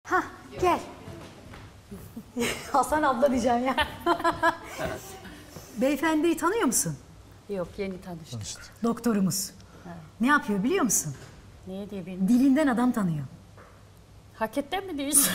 Hah, gel. Hasan abla diyeceğim ya. Beyefendiyi tanıyor musun? Yok, yeni tanıştık. Doktorumuz. Ha. Ne yapıyor biliyor musun? Niye diye bilmiyorum. Dilinden adam tanıyor. Hakikaten mi değilsin?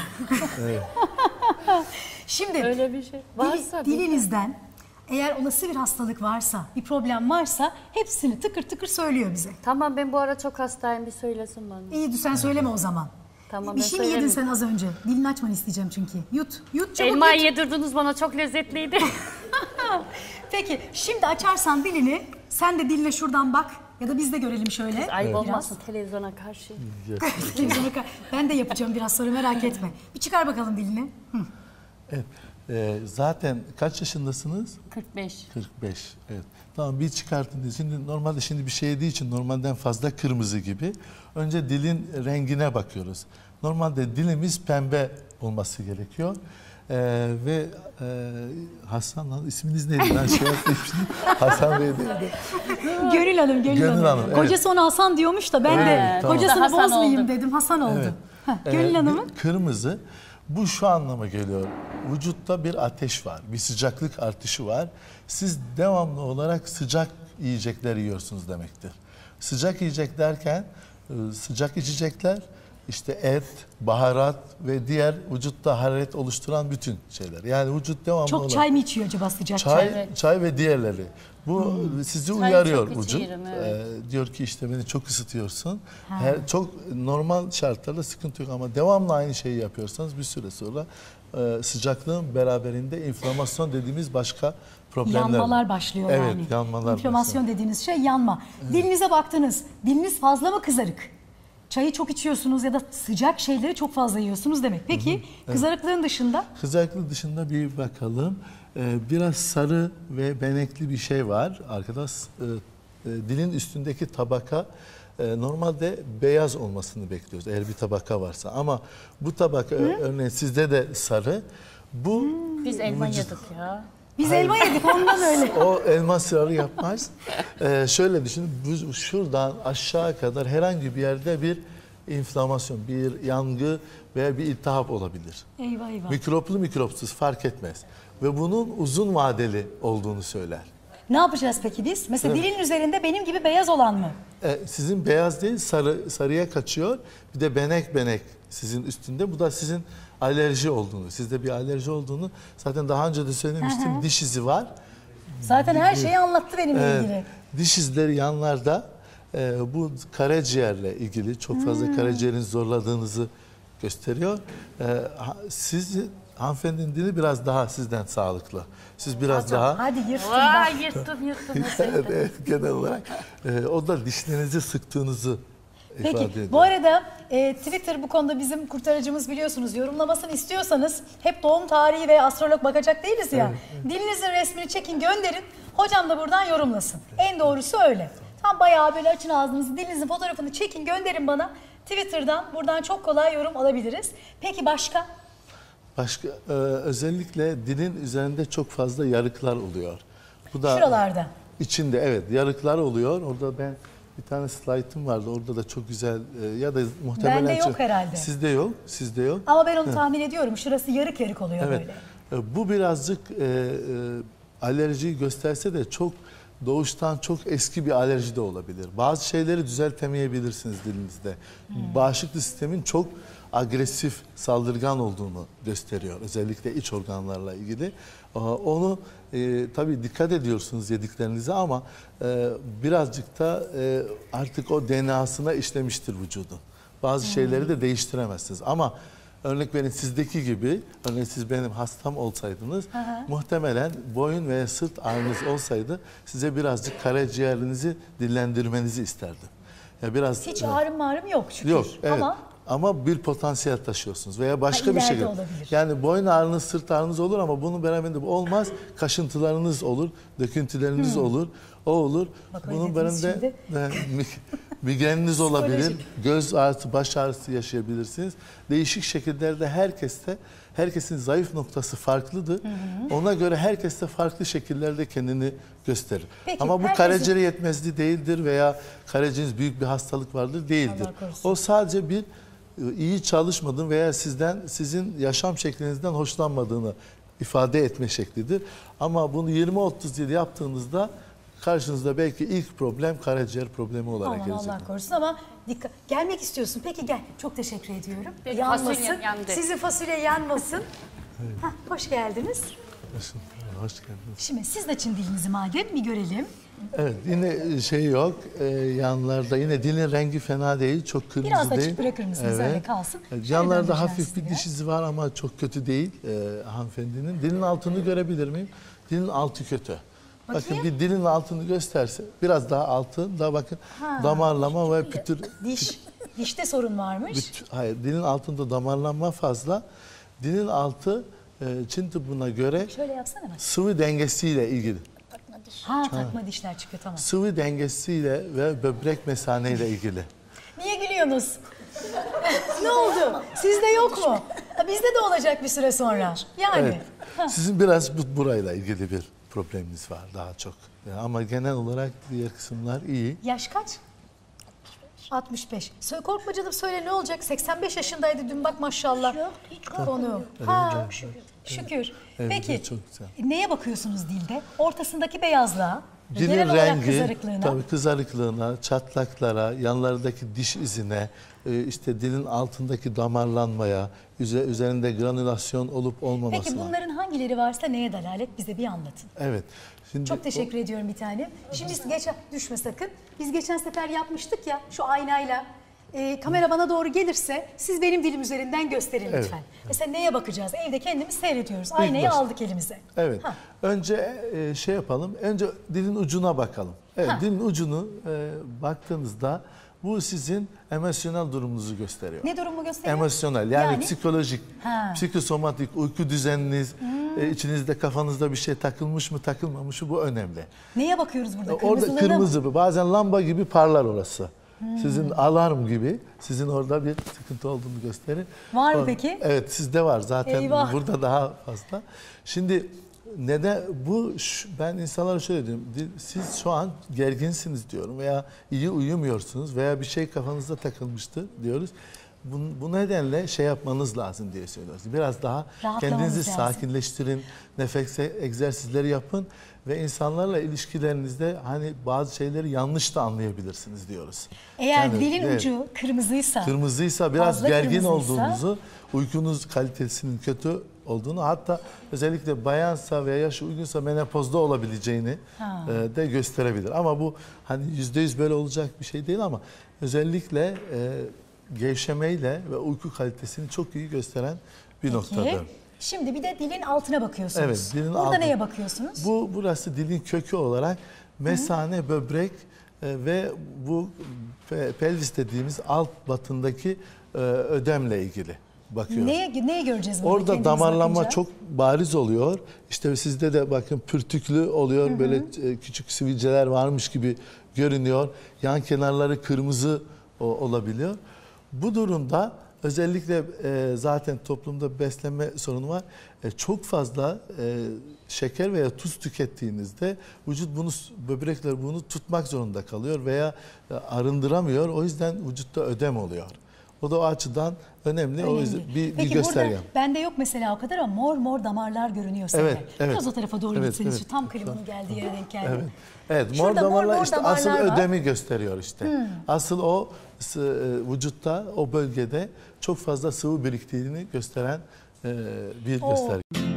Şimdi Öyle bir şey varsa dilinizden eğer olası bir hastalık varsa, bir problem varsa hepsini tıkır tıkır söylüyor bize. Tamam, ben bu ara çok hastayım, bir söylesin bana. İyi, sen söyleme o zaman. Tamam, Bir ben şey mi yedin söylemeyeyim. sen az önce? Dilini açmanı isteyeceğim çünkü. Yut, yut çabuk Elmayı yut. yedirdiniz bana, çok lezzetliydi. Peki şimdi açarsan dilini, sen de diline şuradan bak ya da biz de görelim şöyle. Ayıp olmasın televizyona karşı. Ben de yapacağım biraz sonra, merak etme. Bir çıkar bakalım dilini. Hı. Evet. Zaten kaç yaşındasınız? 45. 45. Evet. Tamam, bir çıkartın. Şimdi normalde bir şey yediği için normalden fazla kırmızı gibi. Önce dilin rengine bakıyoruz. Normalde dilimiz pembe olması gerekiyor. Ve Hasan, isminiz neydi? Ben şey yapayım şimdi. Hasan Bey dedi. Gönül Hanım, Gönül Hanım. Evet. Kocası ona Hasan diyormuş da ben de tamam. kocasını Hasan bozmayayım oldu. dedim. Hasan oldu. Evet. Heh, Gönül Hanım'ın. Kırmızı, bu şu anlama geliyor. Vücutta bir ateş var, bir sıcaklık artışı var. Siz devamlı olarak sıcak yiyecekler yiyorsunuz demektir. Sıcak yiyecek derken sıcak içecekler, işte et, baharat ve diğer vücutta hararet oluşturan bütün şeyler. Yani vücut devamlı Çok olarak çay mı içiyor acaba, sıcak çay? çay ve diğerleri. Bu sizi Çayı uyarıyor çok vücut. içiyorum, evet. Diyor ki işte beni çok ısıtıyorsun. Çok normal şartlarda sıkıntı yok ama devamlı aynı şeyi yapıyorsanız bir süre sonra sıcaklığın beraberinde inflamasyon dediğimiz başka problemler Yanmalar başlıyor evet, yani. yanmalar İnflamasyon başlıyor. dediğiniz şey yanma. Dilinize baktınız. Diliniz fazla mı kızarık? Çayı çok içiyorsunuz ya da sıcak şeyleri çok fazla yiyorsunuz demek. Peki kızarıklığın dışında? Kızarıklık dışında bir bakalım. Biraz sarı ve benekli bir şey var. Arkadaş, dilin üstündeki tabaka normalde beyaz olmasını bekliyoruz eğer bir tabaka varsa. Ama bu tabaka örneğin sizde de sarı. Bu Biz elma yedik ya. Biz elma yedik ondan öyle. o elma sarı yapmaz. Şöyle düşünün, şuradan aşağı kadar herhangi bir yerde bir inflamasyon, bir yangı veya bir iltihap olabilir. Eyvah eyvah. Mikroplu mikropsuz fark etmez. Ve bunun uzun vadeli olduğunu söyler. Ne yapacağız peki biz? Mesela dilin üzerinde benim gibi beyaz olan mı? Sizin beyaz değil, sarıya kaçıyor. Bir de benek sizin üstünde. Bu da sizin alerji olduğunu, sizde bir alerji olduğunu zaten daha önce de söylemiştim. Diş izi var. Zaten her şeyi anlattı benimle ilgili. Diş izleri yanlarda, bu karaciğerle ilgili çok fazla karaciğerin zorladığınızı gösteriyor. Siz hanımefendinin dili biraz daha sizden sağlıklı. Siz biraz daha... Hadi yırttın bak. Vay, yırttım. Evet, genel olarak. O da dişlerinizi sıktığınızı ifade Peki ediyor. bu arada Twitter bu konuda bizim kurtarıcımız, biliyorsunuz. Yorumlamasını istiyorsanız hep doğum tarihi ve astrolog bakacak değiliz ya. Dilinizin resmini çekin, gönderin. Hocam da buradan yorumlasın. En doğrusu öyle. Tam bayağı böyle açın ağzınızı, dilinizin fotoğrafını çekin, gönderin bana. Twitter'dan buradan çok kolay yorum alabiliriz. Peki başka? Başka özellikle dilin üzerinde çok fazla yarıklar oluyor. Bu da Şuralarda. içinde evet yarıklar oluyor. Orada ben bir tane slaytım vardı. Orada da çok güzel ya da muhtemelen Bende yok herhalde. Sizde yok. Ama ben onu tahmin ediyorum. Şurası yarık yarık oluyor Evet. böyle. Bu birazcık alerjiyi gösterse de doğuştan çok eski bir alerji de olabilir. Bazı şeyleri düzeltemeyebilirsiniz dilinizde. Bağışıklık sistemin çok agresif, saldırgan olduğunu gösteriyor. Özellikle iç organlarla ilgili. Onu tabii dikkat ediyorsunuz yediklerinize ama birazcık da artık o DNA'sına işlemiştir vücudun. Bazı şeyleri de değiştiremezsiniz ama örnek verin sizdeki gibi, örneğin siz benim hastam olsaydınız muhtemelen boyun veya sırt ağrınız olsaydı size birazcık karaciğerinizi dillendirmenizi isterdim. Ya biraz Hiç ağrım yok şükür. yok, evet. Ama Ama bir potansiyel taşıyorsunuz veya başka bir şey. ileride olabilir. Yani boyun ağrınız, sırt ağrınız olur ama bunun beraberinde bu olmaz. Kaşıntılarınız olur, döküntüleriniz olur, o olur. Bak, Bunun öyle dediniz beraberinde migreniniz olabilir, göz ağrısı, baş ağrısı yaşayabilirsiniz. Değişik şekillerde herkesin zayıf noktası farklıdır. Ona göre herkes de farklı şekillerde kendini gösterir. Peki, ama bu herkesin- karaciğer yetmezliği değildir veya karaciğeriniz büyük bir hastalık vardır değildir. Allah korusun. O sadece bir iyi çalışmadığını veya sizin yaşam şeklinizden hoşlanmadığını ifade etme şeklidir. Ama bunu 20-30 yıl yaptığınızda karşınızda belki ilk problem karaciğer problemi olarak Aman gelecek. Allah korusun ama dikkat. Gelmek istiyorsun. Peki gel. Çok teşekkür ediyorum. Benim Yanmasın. fasulyem yandı. Sizin fasulye yanmasın. Hah, hoş geldiniz. Hoş geldiniz. Şimdi siz de açın dilinizi madem bir görelim. Evet, yine şey yok, yanlarda yine dilin rengi fena değil, çok kırmızı Biraz değil. açık bırakır mısınız öyle kalsın? Evet, Şöyle yanlarda döneceğim hafif bir size. diş izi var ama çok kötü değil hanımefendinin. Dilin altını görebilir miyim? Dilin altı kötü. Bakın Bakayım. bir dilin altını gösterse, biraz daha altı, daha bakın damarlama ve pütür. Dişte sorun varmış. Hayır, dilin altında damarlanma fazla. Dilin altı Çin tıbbına göre Şöyle yapsana bak. sıvı dengesiyle ilgili. Takma dişler çıkıyor tamam. Sıvı dengesiyle ve böbrek mesaneyle ilgili. Niye gülüyorsunuz? Ne oldu? Sizde yok mu? Ha, bizde de olacak bir süre sonra. Yani. Evet. Sizin biraz burayla ilgili bir probleminiz var daha çok. Yani ama genel olarak diğer kısımlar iyi. Yaş kaç? 65. Korkma canım söyle ne olacak? 85 yaşındaydı dün bak maşallah. Konu. Ha, şükür. Evet, Peki çok güzel. neye bakıyorsunuz dilde? Ortasındaki beyazlığa, Dilin genel olarak rengi, kızarıklığına. tabii kızarıklığına, çatlaklara, yanlardaki diş izine, işte dilin altındaki damarlanmaya, üzerinde granülasyon olup olmamasına. Peki bunların hangileri varsa neye dalalet bize bir anlatın. Evet. Şimdi Çok teşekkür ediyorum bir tanem. Şimdi biz düşme sakın. Biz geçen sefer yapmıştık ya şu aynayla. Kamera bana doğru gelirse siz benim dilim üzerinden gösterin Evet. lütfen. Mesela neye bakacağız? Evde kendimiz seyrediyoruz. Aynayı baş- aldık elimize. Evet. Ha. Önce şey yapalım. Önce dilin ucuna bakalım. Evet, Ha. dilin ucunu baktığınızda bu sizin emosyonel durumunuzu gösteriyor. Ne durumu gösteriyor? Emosyonel yani, Yani? psikolojik, Ha. psikosomatik, uyku düzeniniz, içinizde kafanızda bir şey takılmış mı takılmamış mı bu önemli. Neye bakıyoruz burada? Orada Kırmızılığına mı? kırmızı bazen lamba gibi parlar orası. Sizin alarm gibi sizin orada bir sıkıntı olduğunu gösterir. Var mı peki? Evet sizde var zaten Eyvah. burada daha fazla. Şimdi neden ben insanlara şöyle diyorum. Siz şu an gerginsiniz diyorum veya iyi uyumuyorsunuz veya bir şey kafanızda takılmıştı diyoruz. Bu nedenle şey yapmanız lazım diye söylüyoruz. Biraz daha Rahatlamanız kendinizi lazım. sakinleştirin, nefes egzersizleri yapın ve insanlarla ilişkilerinizde hani bazı şeyleri yanlış da anlayabilirsiniz diyoruz. Eğer Yani, dilin evet, ucu kırmızıysa, kırmızıysa biraz fazla gergin kırmızıysa- olduğunuzu, uykunuz kalitesinin kötü olduğunu hatta özellikle bayansa veya yaşı uygunsa menopozda olabileceğini de gösterebilir. Ama bu hani %100 böyle olacak bir şey değil ama özellikle gevşemeyle ve uyku kalitesini çok iyi gösteren bir noktadır. Şimdi bir de dilin altına bakıyorsunuz. Evet, dilin Burada altı. neye bakıyorsunuz? Burası dilin kökü olarak mesane, böbrek ve bu pelvis dediğimiz alt batındaki ödemle ilgili bakıyoruz. Neyi göreceğiz burada? Orada kendimiz damarlanma bakınca? çok bariz oluyor. İşte sizde de bakın pürtüklü oluyor. Böyle küçük sivilceler varmış gibi görünüyor. Yan kenarları kırmızı olabiliyor. Bu durumda özellikle zaten toplumda beslenme sorunu var. Çok fazla şeker veya tuz tükettiğinizde vücut böbrekler bunu tutmak zorunda kalıyor veya arındıramıyor. O yüzden vücutta ödem oluyor. O da o açıdan önemli. O yüzden bir Peki gösterge. burada bende yok mesela o kadar ama mor damarlar görünüyor sende. Evet, evet. Biraz o tarafa doğru Evet, gitseniz evet. şu tam klimanın geldiği yere denk geldi. Evet. Evet, mor Şurada damarlar mor işte damarlar asıl var. ödemi gösteriyor işte. Asıl o vücutta, o bölgede çok fazla sıvı biriktiğini gösteren bir gösterge.